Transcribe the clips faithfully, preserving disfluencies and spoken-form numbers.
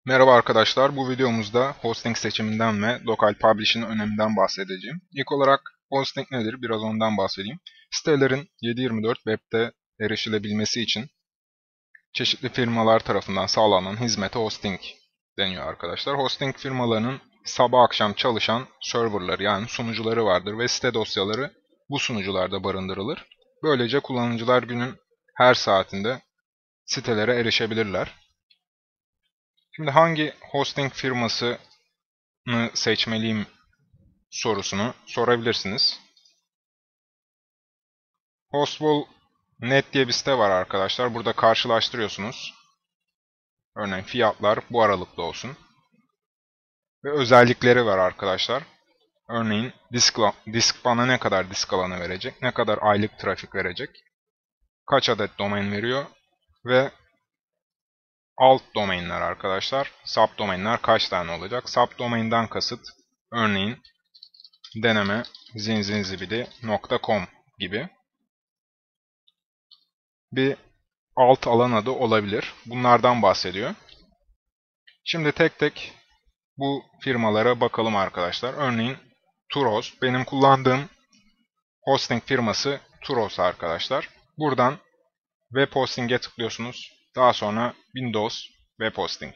Merhaba arkadaşlar, bu videomuzda hosting seçiminden ve local publish'in öneminden bahsedeceğim. İlk olarak hosting nedir? Biraz ondan bahsedeyim. Sitelerin yedi yirmi dört web'de erişilebilmesi için çeşitli firmalar tarafından sağlanan hizmete hosting deniyor arkadaşlar. Hosting firmalarının sabah akşam çalışan serverları yani sunucuları vardır ve site dosyaları bu sunucularda barındırılır. Böylece kullanıcılar günün her saatinde sitelere erişebilirler. Şimdi hangi hosting firmasını seçmeliyim sorusunu sorabilirsiniz. Hostwall nokta net diye bir site var arkadaşlar. Burada karşılaştırıyorsunuz. Örneğin fiyatlar bu aralıkta olsun. Ve özellikleri var arkadaşlar. Örneğin disk, disk bana ne kadar disk alanı verecek, ne kadar aylık trafik verecek, kaç adet domain veriyor ve alt domainler arkadaşlar. Subdomainler kaç tane olacak? Subdomainden kasıt örneğin deneme zinzinzibidi nokta com gibi bir alt alan adı olabilir. Bunlardan bahsediyor. Şimdi tek tek bu firmalara bakalım arkadaşlar. Örneğin Turhost. Benim kullandığım hosting firması Turhost arkadaşlar. Buradan web hosting'e tıklıyorsunuz. Daha sonra Windows Web Hosting.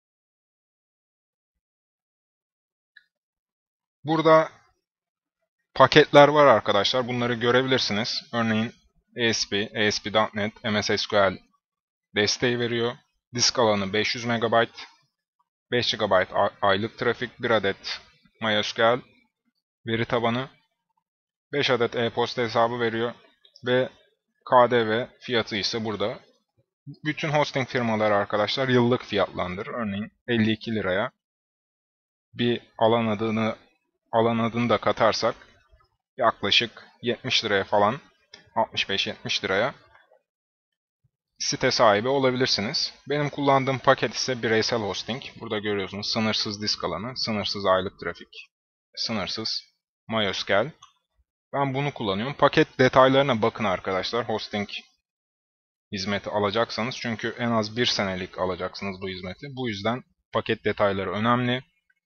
Burada paketler var arkadaşlar. Bunları görebilirsiniz. Örneğin A S P, A S P nokta net, M S S Q L desteği veriyor. Disk alanı beş yüz megabayt, beş gigabayt aylık trafik, bir adet MySQL veri tabanı, beş adet e-posta hesabı veriyor ve K D V fiyatı ise burada. Bütün hosting firmaları arkadaşlar yıllık fiyatlandırır. Örneğin elli iki liraya bir alan adını alan adını da katarsak yaklaşık yetmiş liraya falan, altmış beş yetmiş liraya site sahibi olabilirsiniz. Benim kullandığım paket ise bireysel hosting. Burada görüyorsunuz sınırsız disk alanı, sınırsız aylık trafik, sınırsız MySQL. Ben bunu kullanıyorum. Paket detaylarına bakın arkadaşlar. Hosting hizmeti alacaksanız. Çünkü en az bir senelik alacaksınız bu hizmeti. Bu yüzden paket detayları önemli.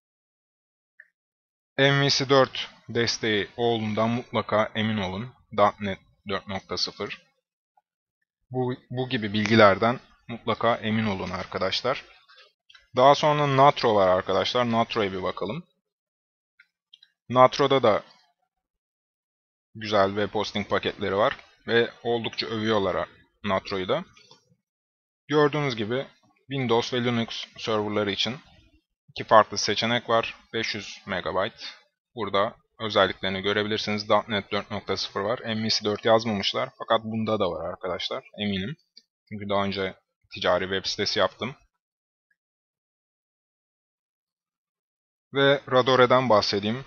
M V C dört desteği olduğundan mutlaka emin olun. .NET dört nokta sıfır. Bu, bu gibi bilgilerden mutlaka emin olun arkadaşlar. Daha sonra Natro var arkadaşlar. Natro'ya bir bakalım. Natro'da da güzel web hosting paketleri var. Ve oldukça övüyorlar Natro'yu da. Gördüğünüz gibi Windows ve Linux serverları için iki farklı seçenek var. beş yüz megabayt. Burada özelliklerini görebilirsiniz. .NET dört nokta sıfır var. M V C dört yazmamışlar. Fakat bunda da var arkadaşlar. Eminim. Çünkü daha önce ticari web sitesi yaptım. Ve Radore'den bahsedeyim.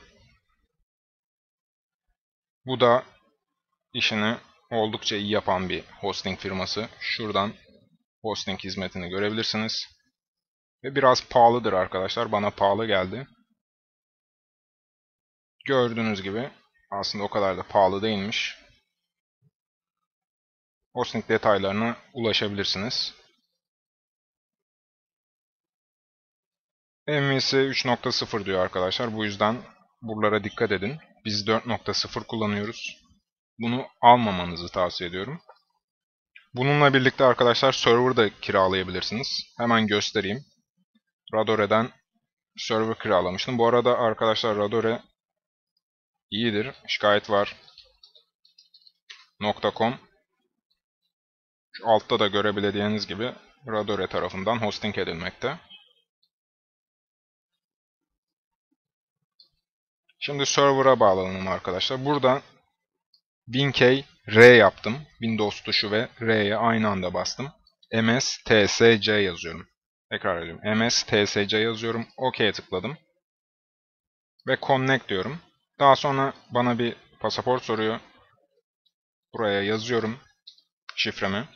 Bu da işini oldukça iyi yapan bir hosting firması. Şuradan hosting hizmetini görebilirsiniz. Ve biraz pahalıdır arkadaşlar. Bana pahalı geldi. Gördüğünüz gibi aslında o kadar da pahalı değilmiş. Hosting detaylarına ulaşabilirsiniz. M V C üç nokta sıfır diyor arkadaşlar. Bu yüzden buralara dikkat edin. Biz dört nokta sıfır kullanıyoruz. Bunu almamanızı tavsiye ediyorum. Bununla birlikte arkadaşlar server da kiralayabilirsiniz. Hemen göstereyim. Radore'den server kiralamıştım. Bu arada arkadaşlar Radore iyidir. Şikayet var. .com. Şu altta da görebileceğiniz gibi Radore tarafından hosting edilmekte. Şimdi server'a bağlanalım arkadaşlar. Burada WinK R yaptım. Windows tuşu ve R'ye aynı anda bastım. M S T S C yazıyorum. Tekrar ediyorum. M S T S C yazıyorum. OK'ye tıkladım. Ve Connect diyorum. Daha sonra bana bir pasaport soruyor. Buraya yazıyorum şifremi.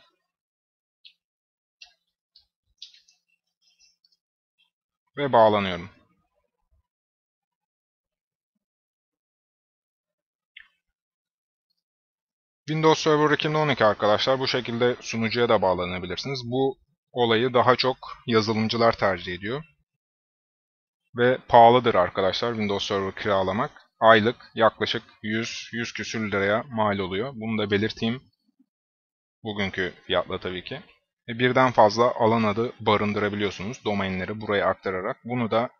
Ve bağlanıyorum. Windows Server iki bin on iki arkadaşlar. Bu şekilde sunucuya da bağlanabilirsiniz. Bu olayı daha çok yazılımcılar tercih ediyor. Ve pahalıdır arkadaşlar Windows Server kiralamak. Aylık yaklaşık yüz yüz küsür liraya mal oluyor. Bunu da belirteyim. Bugünkü fiyatla tabii ki. E birden fazla alan adı barındırabiliyorsunuz domainleri buraya aktararak. Bunu da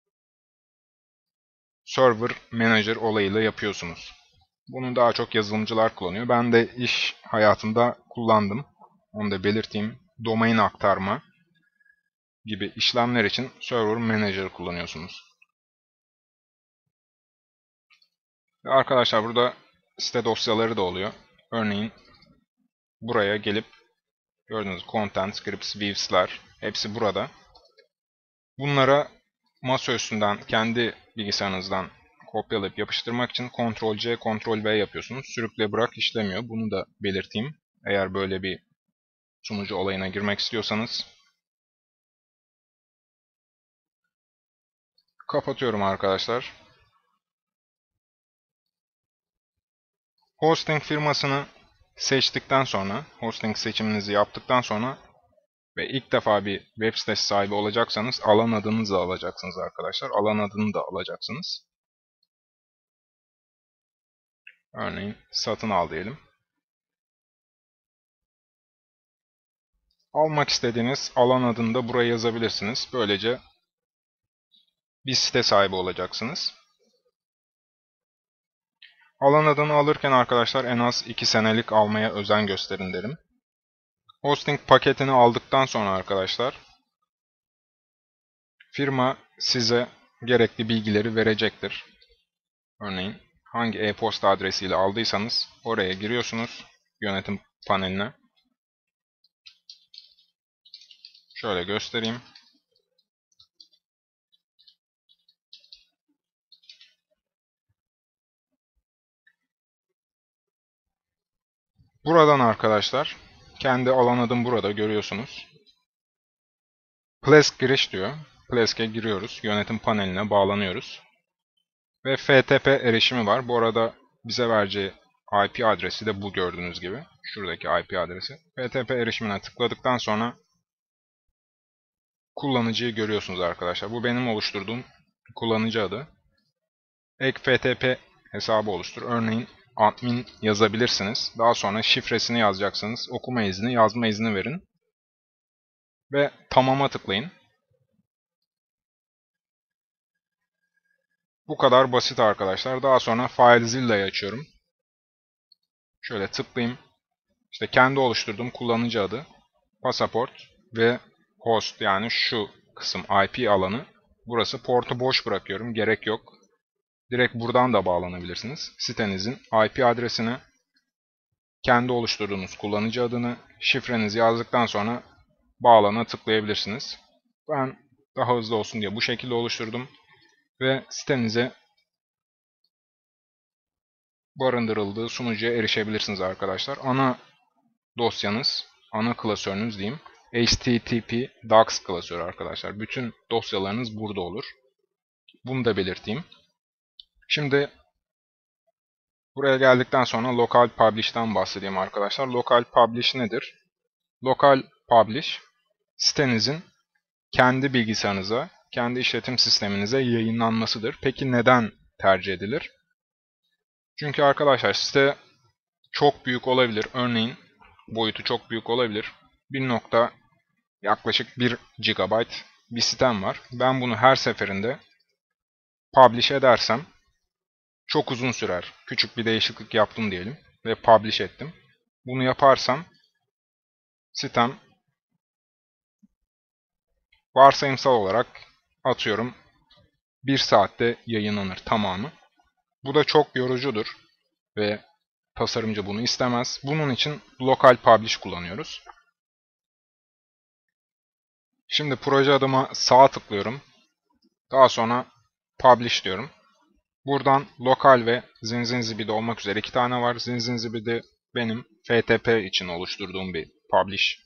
Server Manager olayıyla yapıyorsunuz. Bunu daha çok yazılımcılar kullanıyor. Ben de iş hayatında kullandım. Onu da belirteyim. Domain aktarma gibi işlemler için Server Manager kullanıyorsunuz. Ve arkadaşlar burada site dosyaları da oluyor. Örneğin buraya gelip gördüğünüz Content, Scripts, Views'ler hepsi burada. Bunlara masa üstünden kendi bilgisayarınızdan kopyalayıp yapıştırmak için kontrol C, kontrol V yapıyorsunuz. Sürükle bırak işlemiyor. Bunu da belirteyim. Eğer böyle bir sunucu olayına girmek istiyorsanız. Kapatıyorum arkadaşlar. Hosting firmasını seçtikten sonra, hosting seçiminizi yaptıktan sonra ve ilk defa bir web sitesi sahibi olacaksanız alan adınızı da alacaksınız arkadaşlar. Alan adını da alacaksınız. Örneğin satın al diyelim. Almak istediğiniz alan adını da buraya yazabilirsiniz. Böylece bir site sahibi olacaksınız. Alan adını alırken arkadaşlar en az iki senelik almaya özen gösterin derim. Hosting paketini aldıktan sonra arkadaşlar firma size gerekli bilgileri verecektir. Örneğin hangi e-posta adresiyle aldıysanız oraya giriyorsunuz yönetim paneline. Şöyle göstereyim. Buradan arkadaşlar kendi alan adım burada görüyorsunuz. Plesk giriş diyor. Plesk'e giriyoruz. Yönetim paneline bağlanıyoruz. Ve F T P erişimi var. Bu arada bize vereceği I P adresi de bu gördüğünüz gibi. Şuradaki I P adresi. F T P erişimine tıkladıktan sonra kullanıcıyı görüyorsunuz arkadaşlar. Bu benim oluşturduğum kullanıcı adı. Ek F T P hesabı oluştur. Örneğin admin yazabilirsiniz. Daha sonra şifresini yazacaksınız. Okuma izni, yazma izni verin. Ve tamama tıklayın. Bu kadar basit arkadaşlar. Daha sonra FileZilla'yı açıyorum. Şöyle tıklayayım. İşte kendi oluşturduğum kullanıcı adı, pasaport ve host yani şu kısım I P alanı. Burası portu boş bırakıyorum. Gerek yok. Direkt buradan da bağlanabilirsiniz. Sitenizin I P adresini, kendi oluşturduğunuz kullanıcı adını, şifrenizi yazdıktan sonra bağlana tıklayabilirsiniz. Ben daha hızlı olsun diye bu şekilde oluşturdum. Ve sitenize barındırıldığı sunucuya erişebilirsiniz arkadaşlar. Ana dosyanız, ana klasörünüz diyeyim. H T T P docs klasörü arkadaşlar. Bütün dosyalarınız burada olur. Bunu da belirteyim. Şimdi buraya geldikten sonra Local Publish'tan bahsedeyim arkadaşlar. Local Publish nedir? Local Publish sitenizin kendi bilgisayarınıza, kendi işletim sisteminize yayınlanmasıdır. Peki neden tercih edilir? Çünkü arkadaşlar site çok büyük olabilir. Örneğin boyutu çok büyük olabilir. bir nokta yaklaşık bir gigabayt bir sitem var. Ben bunu her seferinde publish edersem çok uzun sürer. Küçük bir değişiklik yaptım diyelim ve publish ettim. Bunu yaparsam sitem varsayımsal olarak atıyorum bir saatte yayınlanır tamamı. Bu da çok yorucudur ve tasarımcı bunu istemez. Bunun için local publish kullanıyoruz. Şimdi proje adıma sağa tıklıyorum. Daha sonra publish diyorum. Buradan lokal ve ZinZinZibidi olmak üzere iki tane var. ZinZinZibidi benim F T P için oluşturduğum bir publish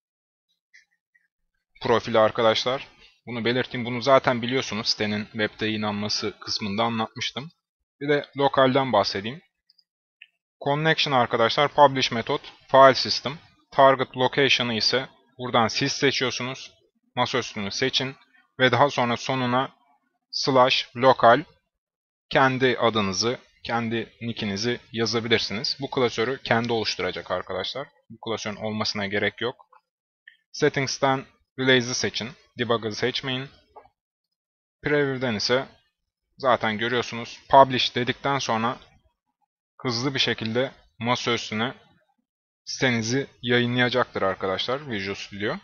profili arkadaşlar. Bunu belirteyim. Bunu zaten biliyorsunuz. Sitenin web'de yayınlanması kısmında anlatmıştım. Bir de lokalden bahsedeyim. Connection arkadaşlar publish metot, file system. Target location'ı ise buradan siz seçiyorsunuz. Masaüstünü seçin ve daha sonra sonuna slash lokal kendi adınızı, kendi nickinizi yazabilirsiniz. Bu klasörü kendi oluşturacak arkadaşlar. Bu klasörün olmasına gerek yok. Settings'ten Release'i seçin. Debug'ı seçmeyin. Preview'den ise zaten görüyorsunuz. Publish dedikten sonra hızlı bir şekilde masa üstüne sitenizi yayınlayacaktır arkadaşlar Visual Studio.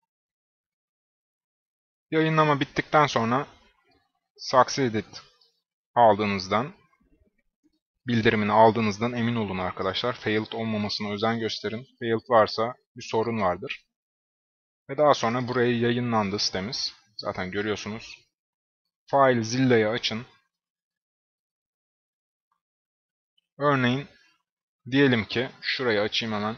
Yayınlama bittikten sonra Succeeded aldığınızdan, bildirimini aldığınızdan emin olun arkadaşlar. Failed olmamasına özen gösterin. Failed varsa bir sorun vardır. Ve daha sonra buraya yayınlandı sitemiz. Zaten görüyorsunuz. FileZilla'yı açın. Örneğin diyelim ki şurayı açayım hemen.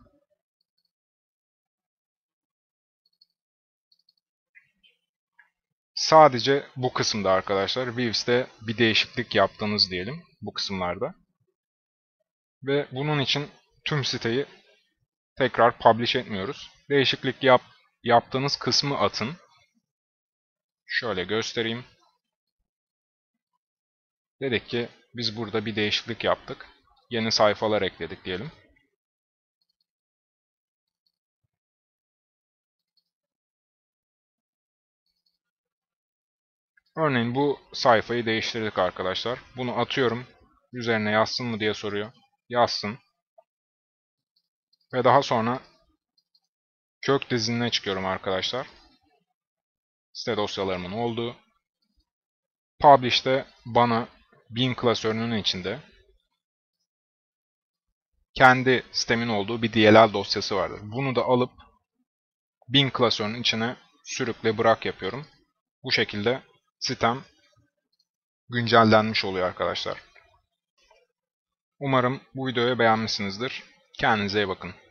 Sadece bu kısımda arkadaşlar Views'te bir değişiklik yaptığınız diyelim bu kısımlarda. Ve bunun için tüm siteyi tekrar publish etmiyoruz. Değişiklik yap, yaptığınız kısmı atın. Şöyle göstereyim. Dedik ki biz burada bir değişiklik yaptık. Yeni sayfalar ekledik diyelim. Örneğin bu sayfayı değiştirdik arkadaşlar. Bunu atıyorum. Üzerine yazsın mı diye soruyor. Yazsın. Ve daha sonra kök diziline çıkıyorum arkadaşlar. Site dosyalarımın olduğu. Publish'te bana bin klasörünün içinde kendi sitemin olduğu bir D L L dosyası vardır. Bunu da alıp bin klasörün içine sürükle bırak yapıyorum. Bu şekilde sitem güncellenmiş oluyor arkadaşlar. Umarım bu videoyu beğenmişsinizdir. Kendinize iyi bakın.